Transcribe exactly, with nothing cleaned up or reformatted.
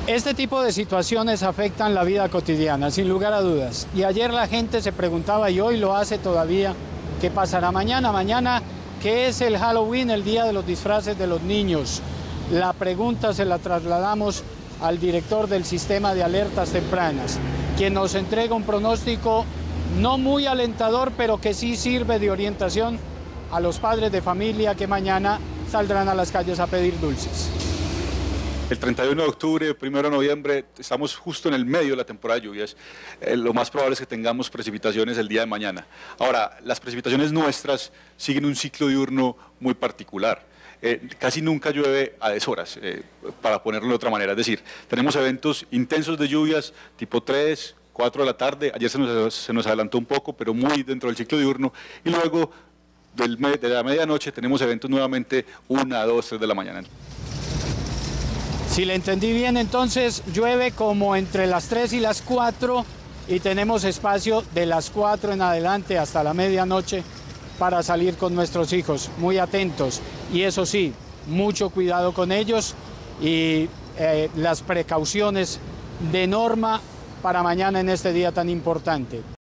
Este tipo de situaciones afectan la vida cotidiana, sin lugar a dudas. Y ayer la gente se preguntaba, y hoy lo hace todavía, ¿qué pasará mañana? Mañana, ¿qué es el Halloween, el día de los disfraces de los niños? La pregunta se la trasladamos al director del sistema de alertas tempranas, quien nos entrega un pronóstico no muy alentador, pero que sí sirve de orientación a los padres de familia que mañana saldrán a las calles a pedir dulces. El treinta y uno de octubre, primero de noviembre, estamos justo en el medio de la temporada de lluvias. Eh, lo más probable es que tengamos precipitaciones el día de mañana. Ahora, las precipitaciones nuestras siguen un ciclo diurno muy particular. Eh, casi nunca llueve a deshoras, eh, para ponerlo de otra manera. Es decir, tenemos eventos intensos de lluvias tipo tres, cuatro de la tarde. Ayer se nos, se nos adelantó un poco, pero muy dentro del ciclo diurno. Y luego, del, de la medianoche, tenemos eventos nuevamente una, dos, tres de la mañana. Si le entendí bien, entonces llueve como entre las tres y las cuatro y tenemos espacio de las cuatro en adelante hasta la medianoche para salir con nuestros hijos, muy atentos. Y eso sí, mucho cuidado con ellos y eh, las precauciones de norma para mañana en este día tan importante.